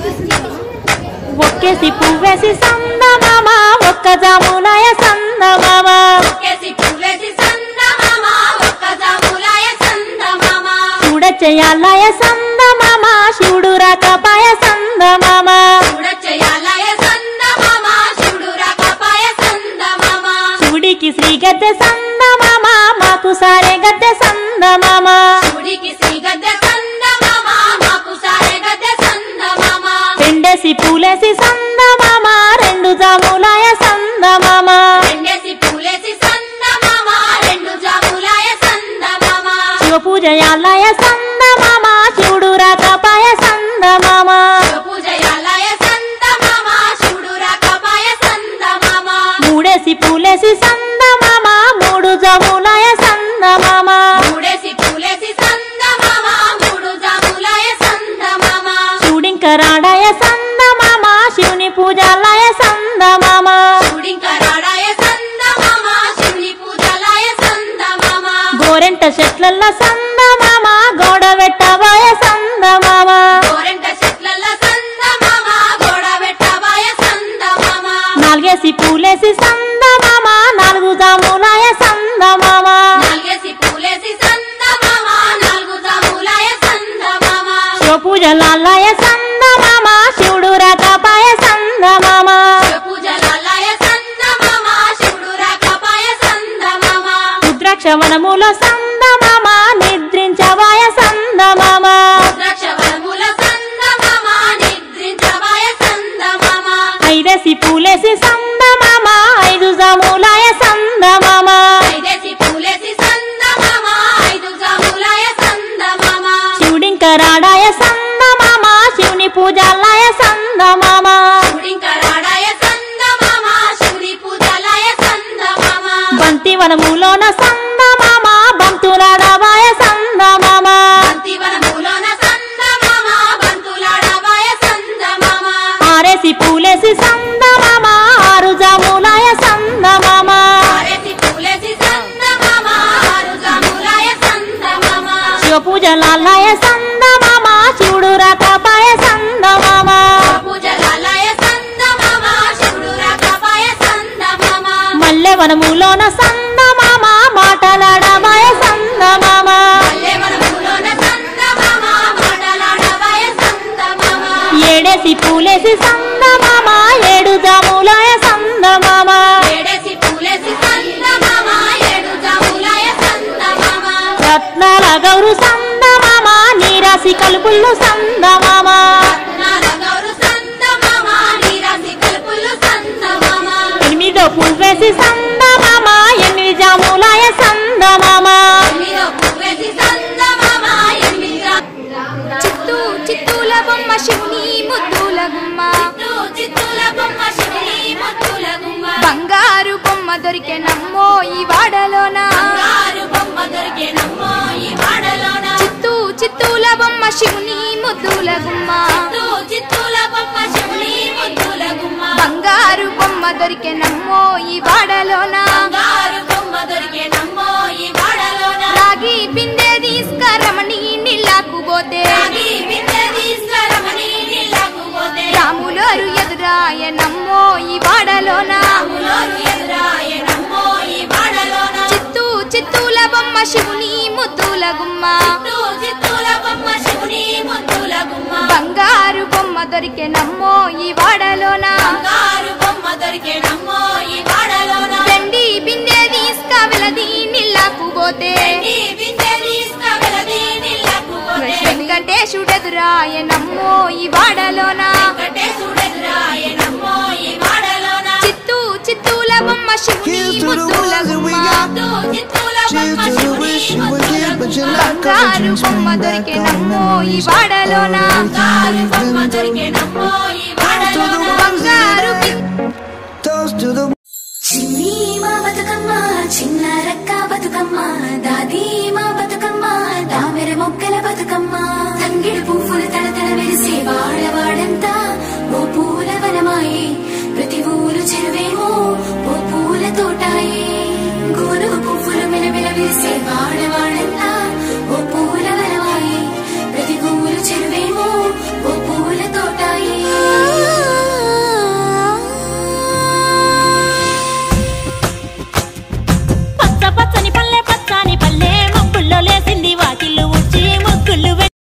ఒక్కేసి పువ్వేసి సందమామ ఒక్క జాములాయ సందమామ చూడచేయాలయ సందమామ శివుడు రాకపాయ సందమామ శివుడికి శ్రీ గద్దె సందమామ మాకు సారే గద్దె సందమామ రెండేసి పూలేసి సందమామ రెండు జాములాయ సందమామ శివ పూజయాలయ సందమామ శివుడు రాకపాయ సందమామ మూడేసి పూలేసి సందమామ మూడు జాములాయ సందమామ శివుడింకరాడాయ సందమామ శివుని పూజాలయ సందమామ గోరెంట చెట్లల్ల సందమామ గోడబెట్టబాయ సందమామ నాలుగేసి పూలేసి సందమామ నాలుగు జాములాయ సందమామ శివ పూజలాలయ సందమామ శివుడు రాకపాయ సందమామ రుద్రాక్షవనములో సందమామ నిద్రించవాయ సందమామ ఐదేసి పూలేసి సందమామ ఐదు జాములాయ సందమామ శివుడింకరాడాయ సందమామ శివుని పూజాలయ సందమామ బంతివనములోన సందమామ బంతులాడవాయ సందమామ ఆరేసి పూలేసి సందమామ ఆరు జాములాయ సందమామ శివ పూజలాలయ సందమామ శివుడు రాకపాయ సందమామ మల్లెవనములోన సందమామ మాటలాడవాయ సందమామ ఏడేసి పూలేసి సందమామ ఏడు జాములాయ సందమామ రత్నాల గౌరు సందమామ నీరాసి కలుపుళ్ళు సందమామ ఎనిమిదో పువ్వేసి సందమామ ఎనిమిది జాములాయ సందమామ చిత్తూ చిత్తూల బొమ్మ శివుని ముద్దుల గుమ్మ బంగారు బొమ్మ దొరికే నమ్మో ఈ వాడలోన చిత్తూ చిత్తూల బొమ్మ శివుని ముద్దుల గుమ్మ బంగారు బొమ్మ దొరికే నమ్మో ఈ వాడలోన రాగి బిందె తీసుకరమణి నీళ్ళకు పోతే రాములోరు ఎదురాయ నమ్మో ఈ వాడలోన చిత్తూ చిత్తూల బొమ్మ శివుని ముద్దుల గుమ్మ బంగారు బొమ్మ దొరికే నమ్మో ఈ వాడలోన వెండి బిందె తీసుకవెలది నీళ్ళకు పోతే వెంకటేశుడెదురాయ నమ్మో ఈ వాడలోన చిత్తూ చిత్తూల బొమ్మ శివుని ముద్దుల గుమ్మ బంగారు బొమ్మ దొరికే నమ్మో ఈ వాడలోన బంగారు చిన్ని మా బతుకమ్మ చిన్న రక్క బతుకమ్మ